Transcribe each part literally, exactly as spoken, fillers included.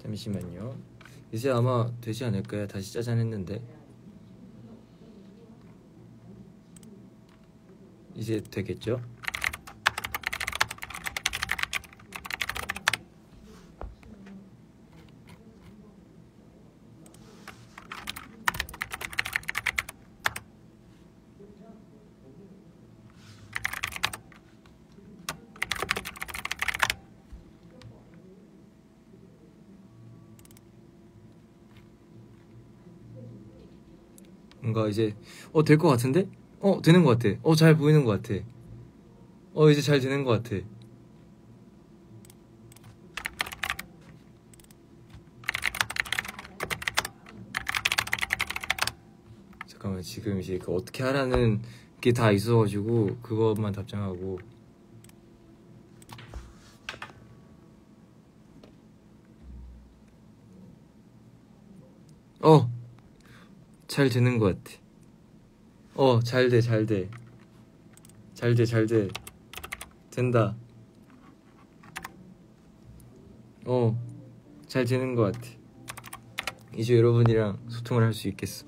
잠시만요. 이제 아마 되지 않을까요? 다시 짜잔했는데 이제 되겠죠? 뭔가 이제 어 될 것 같은데? 어 되는 것 같아. 어 잘 보이는 것 같아. 어 이제 잘 되는 것 같아. 잠깐만, 지금 이제 그 어떻게 하라는 게 다 있어가지고 그것만 답장하고. 어 잘 되는 것 같아. 어 잘 돼, 잘 돼, 잘 돼, 잘 돼. 된다. 어 잘 되는 것 같아. 이제 여러분이랑 소통을 할 수 있겠어.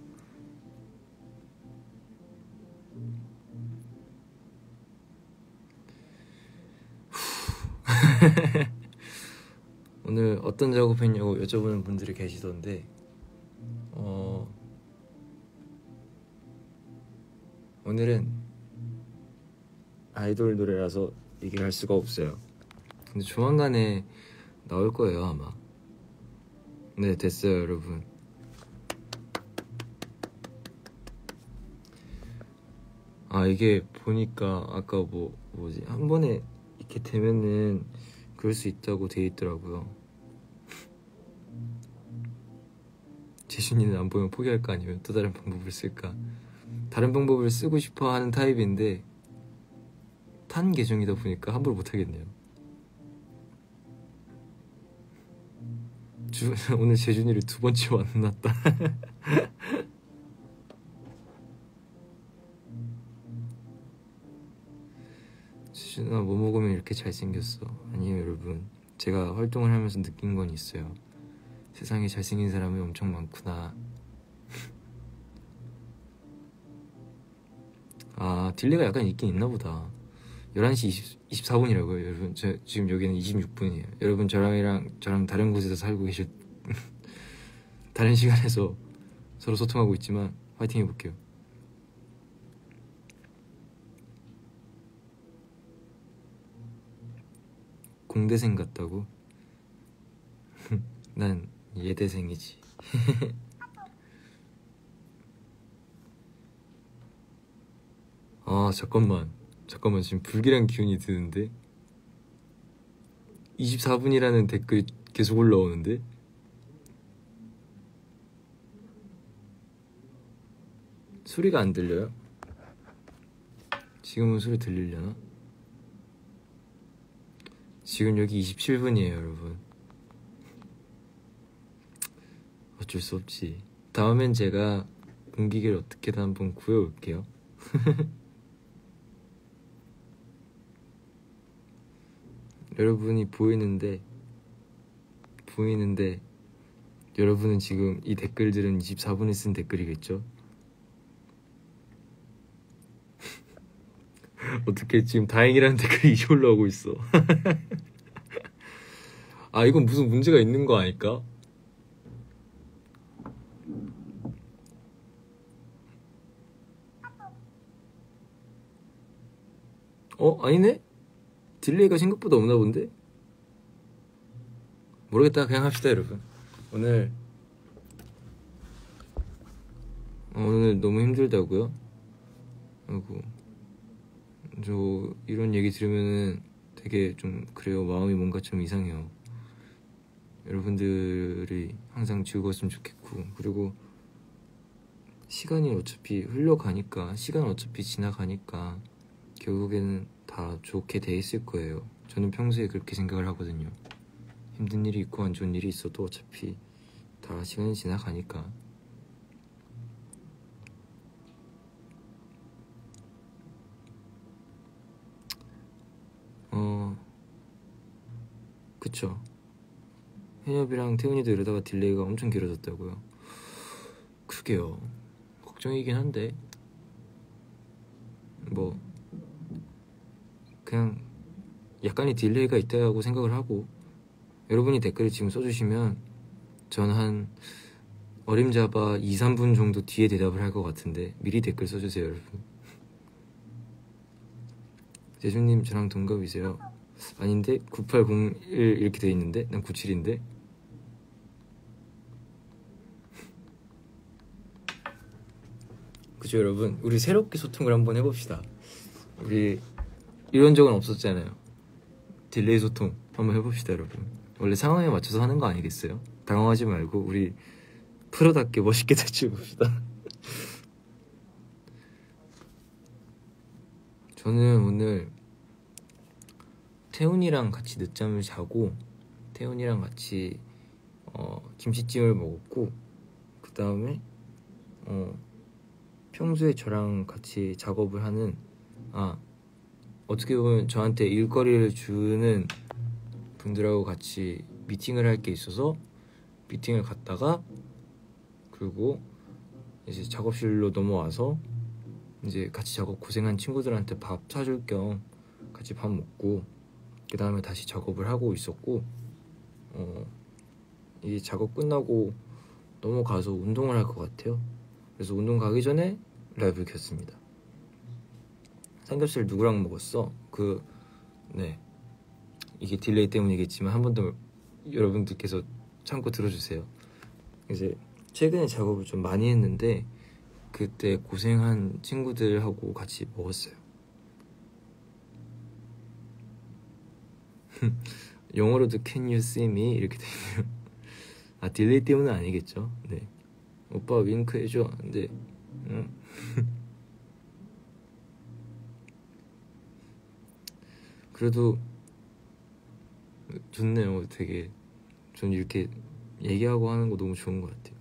오늘 어떤 작업했냐고 여쭤보는 분들이 계시던데 어 오늘은 아이돌 노래라서 얘기를 할 수가 없어요. 근데 조만간에 나올 거예요 아마. 네, 됐어요 여러분. 아 이게 보니까 아까 뭐 뭐지 한 번에 이렇게 되면은 그럴 수 있다고 돼 있더라고요. 재준이는 안 보면 포기할까 아니면 또 다른 방법을 쓸까? 다른 방법을 쓰고 싶어 하는 타입인데 탄 계정이다 보니까 함부로 못 하겠네요. 주, 오늘 재준이를 두 번째 만났다. 재준아 뭐 먹으면 이렇게 잘생겼어? 아니에요 여러분, 제가 활동을 하면서 느낀 건 있어요. 세상에 잘생긴 사람이 엄청 많구나. 아 딜레이가 약간 있긴 있나 보다. 열한 시 이십사 분이라고요 여러분. 저 지금 여기는 이십육 분이에요 여러분. 저랑이랑 저랑 다른 곳에서 살고 계실 다른 시간에서 서로 소통하고 있지만 화이팅 해볼게요. 공대생 같다고? 난 예대생이지. 아 잠깐만 잠깐만 지금 불길한 기운이 드는데 이십사 분이라는 댓글이 계속 올라오는데 소리가 안 들려요? 지금은 소리 들리려나? 지금 여기 이십칠 분이에요 여러분. 어쩔 수 없지. 다음엔 제가 공기계를 어떻게든 한번 구해올게요. 여러분이 보이는데 보이는데 여러분은 지금 이 댓글들은 이십사 분에 쓴 댓글이겠죠? 어떻게 지금 다행이라는 댓글이 이제 올라오고 있어. 아 이건 무슨 문제가 있는 거 아닐까? 어? 아니네? 딜레이가 생각보다 없나 본데? 모르겠다. 그냥 합시다 여러분. 오늘 어, 오늘 너무 힘들다고요? 아이고 저 이런 얘기 들으면은 되게 좀 그래요. 마음이 뭔가 좀 이상해요. 여러분들이 항상 즐거웠으면 좋겠고, 그리고 시간이 어차피 흘러가니까 시간은 어차피 지나가니까 결국에는 다 좋게 돼 있을 거예요. 저는 평소에 그렇게 생각을 하거든요. 힘든 일이 있고 안 좋은 일이 있어도 어차피 다 시간이 지나가니까. 어... 그쵸. 현엽이랑 태훈이도 이러다가 딜레이가 엄청 길어졌다고요. 그러게요. 걱정이긴 한데 뭐 그냥 약간의 딜레이가 있다고 생각을 하고, 여러분이 댓글을 지금 써주시면 전 한 어림잡아 이, 삼 분 정도 뒤에 대답을 할 것 같은데 미리 댓글 써주세요 여러분. 재준님 저랑 동갑이세요? 아닌데 구팔공일 이렇게 돼 있는데 난 구칠인데. 그죠 여러분, 우리 새롭게 소통을 한번 해봅시다. 우리 이런 적은 없었잖아요. 딜레이 소통 한번 해봅시다 여러분. 원래 상황에 맞춰서 하는 거 아니겠어요? 당황하지 말고 우리 프로답게 멋있게 대치해봅시다. 저는 오늘 태훈이랑 같이 늦잠을 자고 태훈이랑 같이 어, 김치찜을 먹었고, 그 다음에 어, 평소에 저랑 같이 작업을 하는, 아 어떻게 보면 저한테 일거리를 주는 분들하고 같이 미팅을 할 게 있어서 미팅을 갔다가, 그리고 이제 작업실로 넘어와서 이제 같이 작업 고생한 친구들한테 밥 사줄 겸 같이 밥 먹고, 그 다음에 다시 작업을 하고 있었고, 어, 이 작업 끝나고 넘어가서 운동을 할 것 같아요. 그래서 운동 가기 전에 라이브 켰습니다. 삼겹살 누구랑 먹었어? 그, 네, 이게 딜레이 때문이겠지만 한 번 더 여러분들께서 참고 들어주세요. 이제 최근에 작업을 좀 많이 했는데 그때 고생한 친구들하고 같이 먹었어요. 영어로도 Can you see me? 이렇게 되네요. 아 딜레이 때문은 아니겠죠? 네. 오빠 윙크 해줘. 근데 응? 그래도 좋네요. 되게 전 이렇게 얘기하고 하는 거 너무 좋은 것 같아요.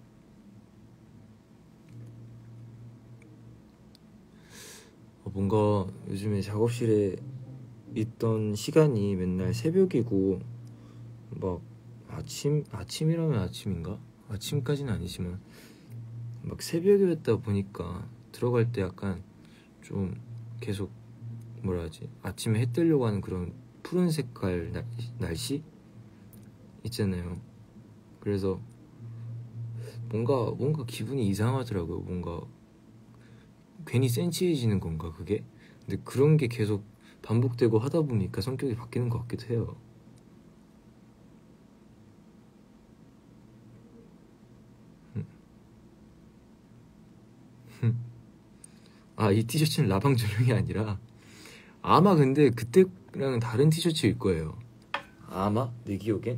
어, 뭔가 요즘에 작업실에 있던 시간이 맨날 새벽이고 막 아침, 아침이라면 아침인가? 아침까지는 아니지만 막 새벽이었다 보니까 들어갈 때 약간 좀 계속 뭐라 하지, 아침에 해 뜨려고 하는 그런 푸른 색깔 날, 날씨 있잖아요. 그래서 뭔가 뭔가 기분이 이상하더라고요. 뭔가 괜히 센치해지는 건가 그게? 근데 그런 게 계속 반복되고 하다 보니까 성격이 바뀌는 것 같기도 해요. 아, 이 티셔츠는 라방 전용이 아니라 아마 근데 그때랑은 다른 티셔츠일 거예요. 아마? 내 기억엔?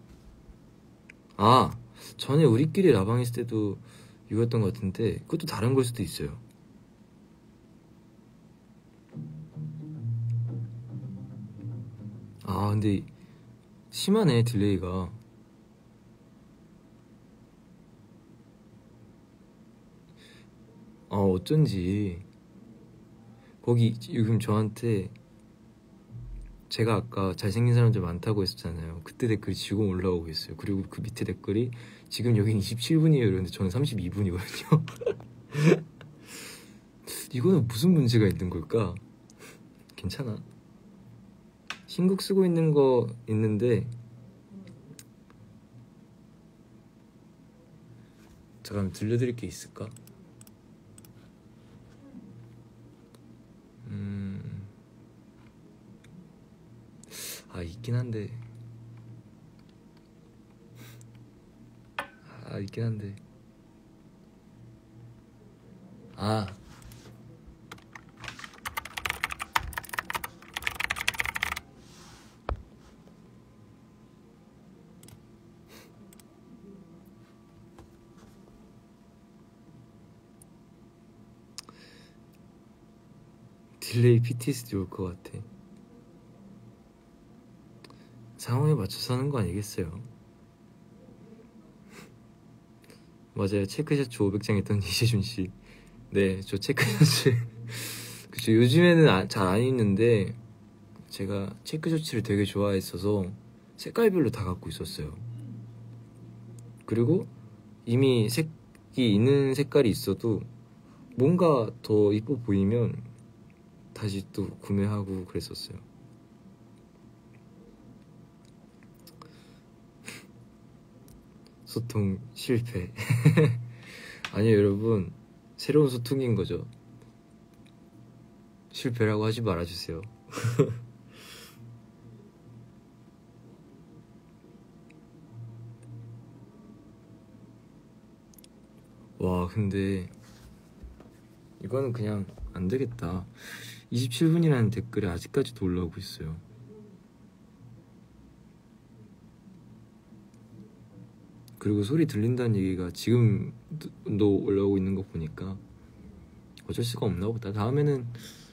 아, 전에 우리끼리 라방 했을 때도 이거였던 것 같은데 그것도 다른 걸 수도 있어요. 아 근데 심하네 딜레이가. 아 어쩐지 거기 지금 저한테 제가 아까 잘생긴 사람들 많다고 했었잖아요. 그때 댓글이 지금 올라오고 있어요. 그리고 그 밑에 댓글이 지금 여긴 이십칠 분이에요 이러는데 저는 삼십이 분이거든요 이거는 무슨 문제가 있는 걸까? 괜찮아. 신곡 쓰고 있는 거 있는데 잠깐만 들려드릴 게 있을까? 음... 아 있긴 한데 아 있긴 한데 아 딜레이 피티에스디 올 것 같아. 상황에 맞춰서 하는 거 아니겠어요? 맞아요. 체크셔츠 오백 장 했던 이재준씨. 네, 저 체크셔츠 그쵸, 요즘에는 잘 안 입는데 제가 체크셔츠를 되게 좋아했어서 색깔별로 다 갖고 있었어요. 그리고 이미 색이 있는 색깔이 있어도 뭔가 더 이뻐 보이면 다시 또 구매하고 그랬었어요. 소통 실패. 아니요 여러분, 새로운 소통인 거죠. 실패라고 하지 말아주세요. 와 근데 이거는 그냥 안 되겠다. 이십칠 분이라는 댓글이 아직까지도 올라오고 있어요. 그리고 소리 들린다는 얘기가 지금도 올라오고 있는 거 보니까 어쩔 수가 없나 보다. 다음에는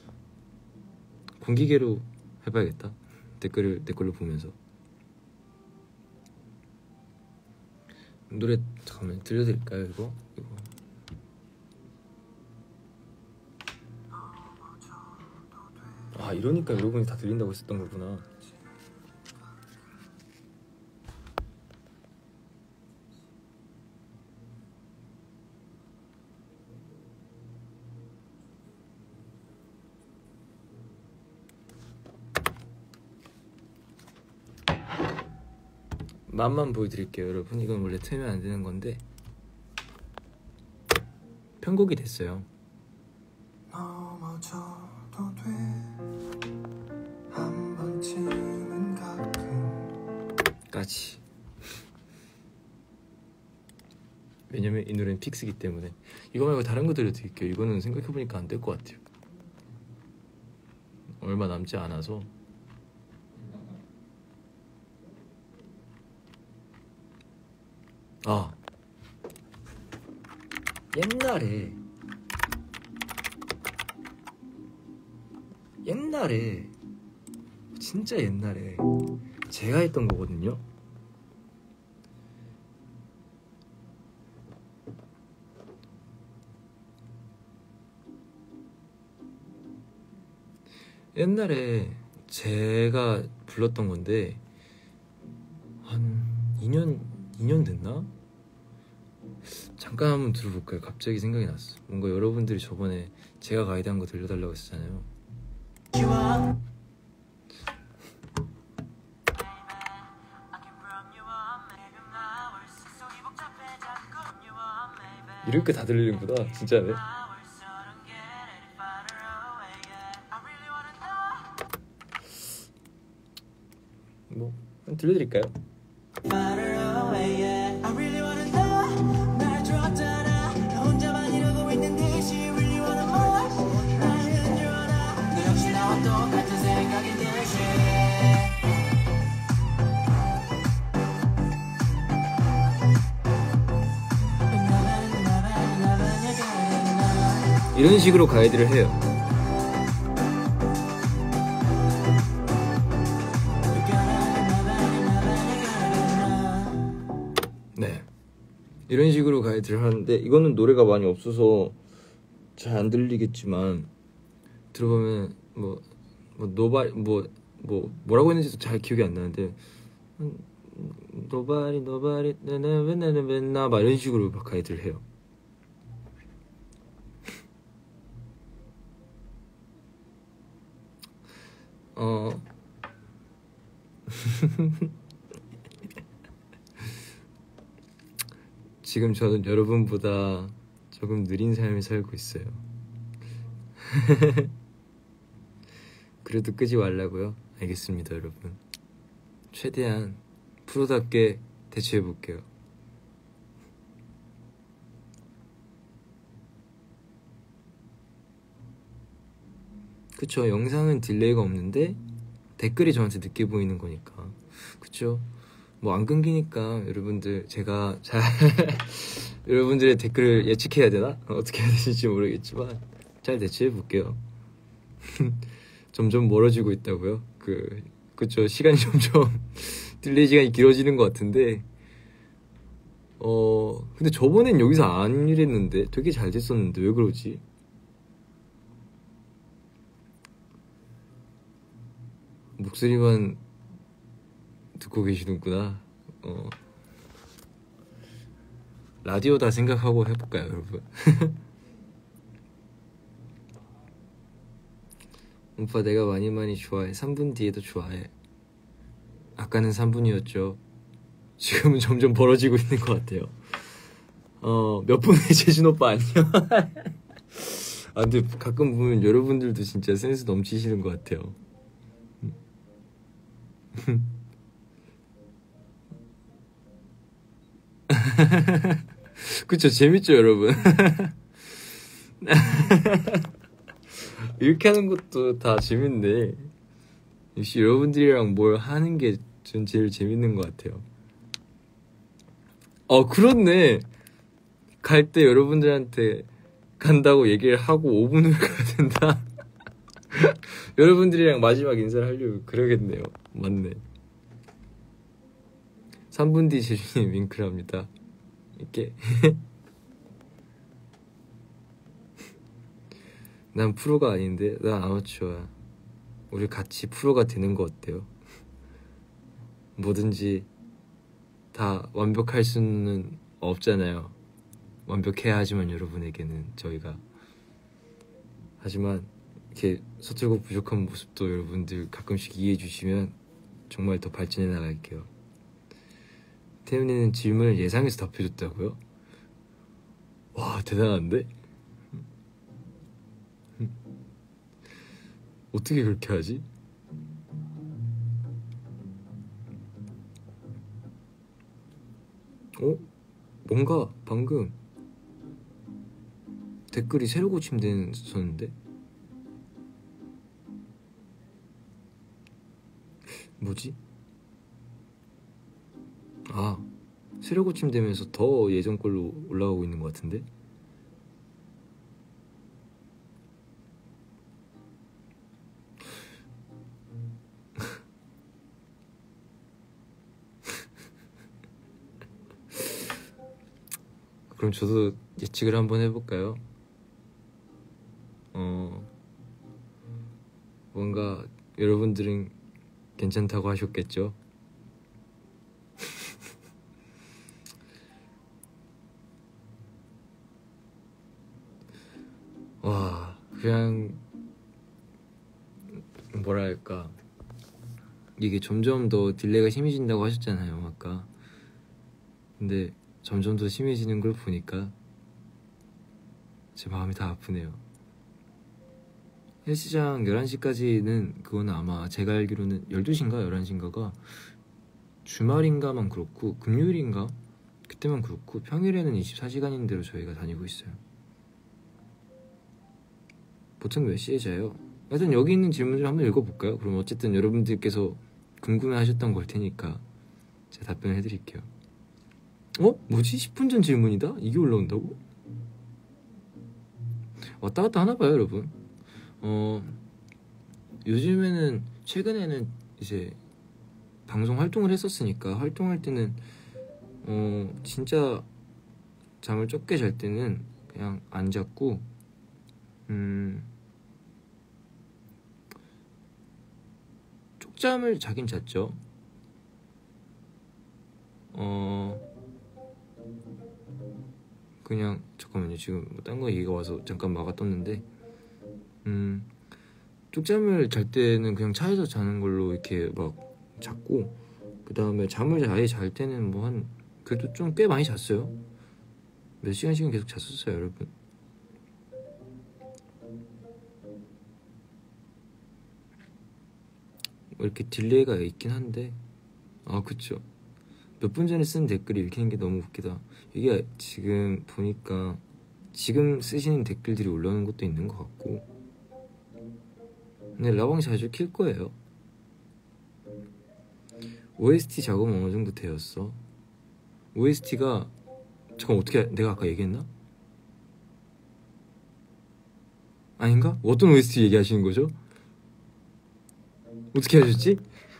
공기계로 해봐야겠다. 댓글을 댓글로 보면서. 노래 잠깐만 들려드릴까요? 이거? 이거. 아 이러니까 여러분이 다 들린다고 했었던 거구나. 맛만 보여드릴게요 여러분. 이건 원래 틀면 안 되는 건데 편곡이 됐어요. 넘어져도 돼 한 번쯤은 가끔 까지. 왜냐면 이 노래는 픽스기 때문에. 이거 말고 다른 거 들려드릴게요. 이거는 생각해보니까 안 될 것 같아요. 얼마 남지 않아서. 아 옛날에 옛날에 진짜 옛날에 제가 했던 거거든요. 옛날에 제가 불렀던 건데 한 이 년 이 년 됐나? 잠깐 한번 들어볼까요? 갑자기 생각이 났어. 뭔가 여러분들이 저번에 제가 가이드한 거 들려달라고 했잖아요. 이렇게 다 들리는구나. 진짜네. 뭐 들려드릴까요? 이런 식으로 가이드를 해요. 네, 이런 식으로 가이드를 하는데 이거는 노래가 많이 없어서 잘 안 들리겠지만 들어보면 뭐, 뭐 노바리 뭐, 뭐 뭐라고 했는지도 잘 기억이 안 나는데 노바리 노바리 나나나나나 막 이런 식으로 막 가이드를 해요. 어 지금 저는 여러분보다 조금 느린 삶을 살고 있어요. 그래도 끄지 말라고요? 알겠습니다 여러분. 최대한 프로답게 대처해볼게요. 그쵸, 영상은 딜레이가 없는데 댓글이 저한테 늦게 보이는 거니까. 그쵸, 뭐 안 끊기니까 여러분들 제가 잘 여러분들의 댓글을 예측해야 되나? 어떻게 해야 되는지 모르겠지만 잘 대처해볼게요. 점점 멀어지고 있다고요? 그, 그쵸, 시간이 점점 딜레이 시간이 길어지는 것 같은데 어 근데 저번엔 여기서 안 이랬는데 되게 잘 됐었는데 왜 그러지? 목소리만 듣고 계시는구나. 어 라디오다 생각하고 해볼까요, 여러분? 오빠 내가 많이 많이 좋아해. 삼 분 뒤에도 좋아해. 아까는 삼 분이었죠. 지금은 점점 벌어지고 있는 것 같아요. 어, 몇 분의 재준 오빠 안녕. 아, 근데 가끔 보면 여러분들도 진짜 센스 넘치시는 것 같아요. 그쵸, 재밌죠, 여러분? 이렇게 하는 것도 다 재밌는데 역시 여러분들이랑 뭘 하는 게 전 제일 재밌는 것 같아요. 어, 그렇네. 갈 때 여러분들한테 간다고 얘기를 하고 오 분 후에 가야 된다. 여러분들이랑 마지막 인사를 하려고 그러겠네요. 맞네. 삼 분 뒤 재준이 윙크를 합니다. 이렇게. 난 프로가 아닌데 난 아마추어야. 우리 같이 프로가 되는 거 어때요? 뭐든지 다 완벽할 수는 없잖아요. 완벽해야 하지만 여러분에게는 저희가 하지만 이렇게 서툴고 부족한 모습도 여러분들 가끔씩 이해해 주시면 정말 더 발전해 나갈게요. 태훈이는 질문을 예상해서 답해줬다고요? 와, 대단한데? 어떻게 그렇게 하지? 어? 뭔가 방금 댓글이 새로 고침됐었는데? 뭐지? 아, 새로 고침되면서 더 예전 걸로 올라가고 있는 것 같은데? 그럼 저도 예측을 한번 해볼까요? 어, 뭔가 여러분들은 괜찮다고 하셨겠죠? 와, 그냥 뭐랄까, 이게 점점 더 딜레이가 심해진다고 하셨잖아요, 아까. 근데 점점 더 심해지는 걸 보니까 제 마음이 다 아프네요. 헬스장 열한 시까지는 그거는 아마 제가 알기로는 열두 시인가 열한 시인가가 주말인가만 그렇고 금요일인가 그때만 그렇고 평일에는 이십사 시간인 대로 저희가 다니고 있어요. 보통 몇 시에 자요? 하여튼 여기 있는 질문을 한번 읽어볼까요? 그럼 어쨌든 여러분들께서 궁금해하셨던 걸 테니까 제가 답변을 해드릴게요. 어? 뭐지? 십 분 전 질문이다? 이게 올라온다고? 왔다 갔다 하나봐요, 여러분. 어, 요즘에는 최근에는 이제 방송 활동을 했었으니까 활동할 때는 어 진짜 잠을 적게 잘 때는 그냥 안 잤고 음 쪽잠을 자긴 잤죠. 어 그냥 잠깐만요, 지금 뭐 딴 거 얘기가 와서 잠깐 막아 떴는데 음 쪽잠을 잘 때는 그냥 차에서 자는 걸로 이렇게 막 잤고 그 다음에 잠을 아예 잘 때는 뭐 한 그래도 좀 꽤 많이 잤어요. 몇 시간씩은 계속 잤었어요, 여러분. 뭐 이렇게 딜레이가 있긴 한데 아 그쵸, 몇 분 전에 쓴 댓글이 읽히는 게 너무 웃기다. 이게 지금 보니까 지금 쓰시는 댓글들이 올라오는 것도 있는 것 같고 근데 라방 자주 킬 거예요. 오에스티 작업은 어느 정도 되었어? 오에스티가 잠깐 어떻게 내가 아까 얘기했나? 아닌가? 어떤 오에스티 얘기하시는 거죠? 어떻게 하셨지?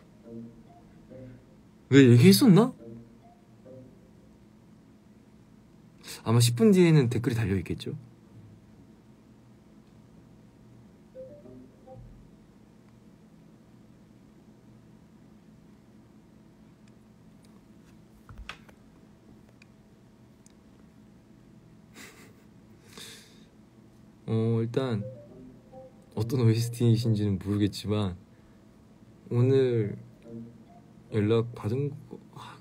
왜 얘기했었나? 아마 십 분 뒤에는 댓글이 달려있겠죠? 어 일단 어떤 오에스티이신지는 모르겠지만 오늘 연락 받은 거 아,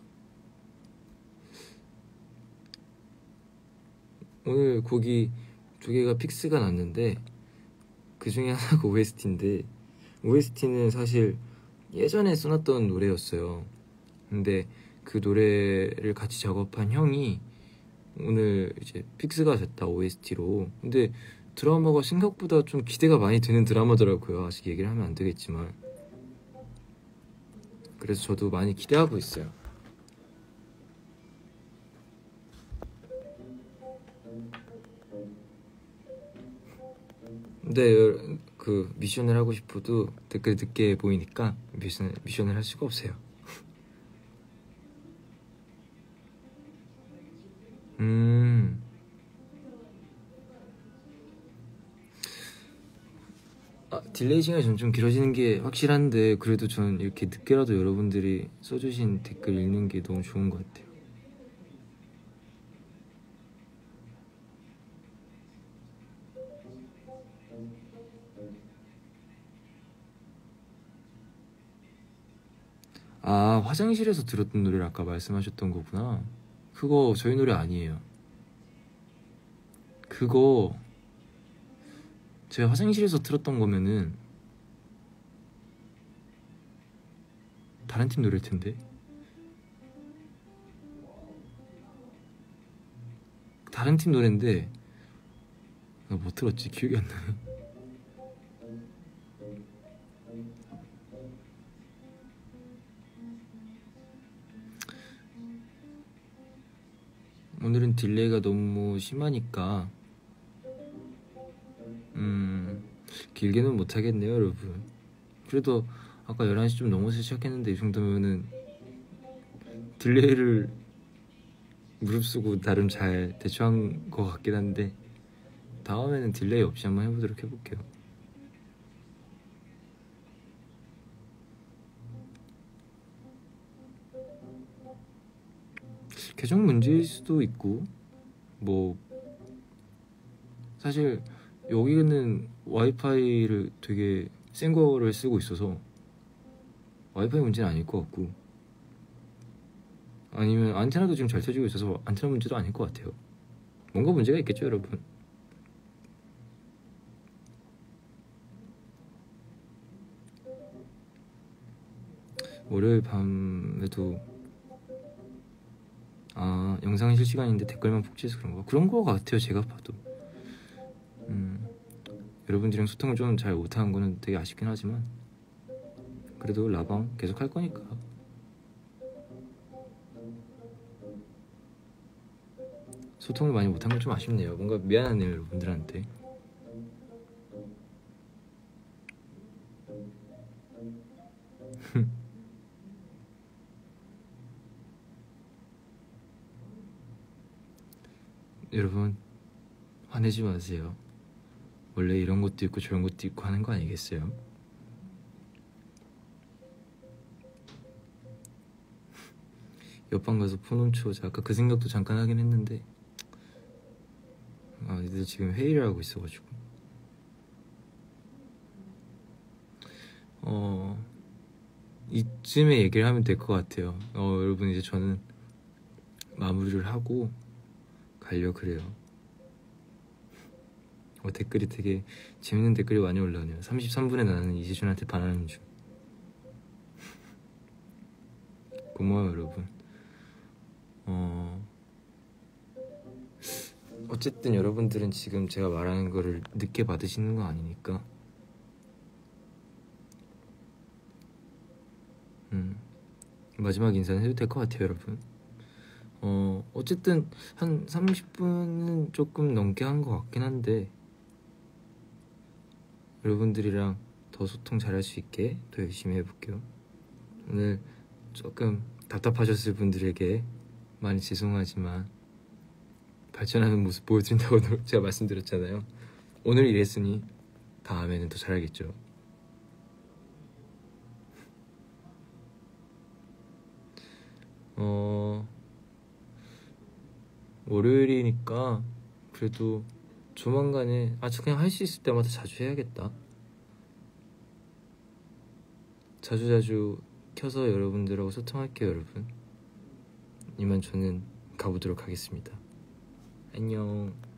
오늘 곡이 두 개가 픽스가 났는데 그 중에 하나가 오에스티인데 오에스티는 사실 예전에 써놨던 노래였어요. 근데 그 노래를 같이 작업한 형이 오늘 이제 픽스가 됐다 오에스티로. 근데 드라마가 생각보다 좀 기대가 많이 되는 드라마더라고요. 아직 얘기를 하면 안 되겠지만 그래서 저도 많이 기대하고 있어요. 근데 그 미션을 하고 싶어도 댓글 늦게 보이니까 미션, 미션을 할 수가 없어요. 음 아, 딜레이 시간이 점점 길어지는 게 확실한데 그래도 전 이렇게 늦게라도 여러분들이 써주신 댓글 읽는 게 너무 좋은 것 같아요. 아, 화장실에서 들었던 노래를 아까 말씀하셨던 거구나. 그거 저희 노래 아니에요. 그거 제가 화장실에서 틀었던 거면은 다른 팀 노래일 텐데. 다른 팀 노래인데 나 뭐 틀었지? 기억이 안 나네. 오늘은 딜레이가 너무 심하니까 음 길게는 못하겠네요 여러분. 그래도 아까 열한 시 좀 넘어서 시작했는데 이 정도면은 딜레이를 무릅쓰고 나름 잘 대처한 것 같긴 한데 다음에는 딜레이 없이 한번 해보도록 해볼게요. 계정 문제일 수도 있고 뭐 사실 여기는 와이파이를 되게 센 거를 쓰고 있어서 와이파이 문제는 아닐 것 같고 아니면 안테나도 지금 잘 터지고 있어서 안테나 문제도 아닐 것 같아요. 뭔가 문제가 있겠죠 여러분. 월요일 밤에도 아 영상 실시간인데 댓글만 폭주해서 그런가? 그런 거 같아요 제가 봐도. 음, 여러분들이랑 소통을 좀 잘 못하는 거는 되게 아쉽긴 하지만 그래도 라방 계속 할 거니까. 소통을 많이 못한 건 좀 아쉽네요. 뭔가 미안하네요 여러분들한테. 여러분 화내지 마세요. 원래 이런 것도 있고 저런 것도 있고 하는 거 아니겠어요? 옆방 가서 폰 훔쳐오자. 아까 그 생각도 잠깐 하긴 했는데 아 얘들 지금 회의를 하고 있어가지고 어 이쯤에 얘기를 하면 될 것 같아요. 어 여러분 이제 저는 마무리를 하고 가려 그래요. 어, 댓글이 되게 재밌는 댓글이 많이 올라오네요. 삼십삼 분에 나는 이재준한테 반하는 중. 고마워요 여러분. 어... 어쨌든 여러분들은 지금 제가 말하는 거를 늦게 받으시는 거 아니니까 음, 마지막 인사는 해도 될 것 같아요 여러분. 어, 어쨌든 한 삼십 분은 조금 넘게 한 것 같긴 한데 여러분들이랑 더 소통 잘할 수 있게 더 열심히 해볼게요. 오늘 조금 답답하셨을 분들에게 많이 죄송하지만 발전하는 모습 보여드린다고 제가 말씀드렸잖아요. 오늘 이랬으니 다음에는 더 잘하겠죠. 어... 월요일이니까 그래도 조만간에 아주 그냥 할 수 있을 때마다 자주 해야겠다. 자주자주 켜서 여러분들하고 소통할게요, 여러분. 이만 저는 가보도록 하겠습니다. 안녕.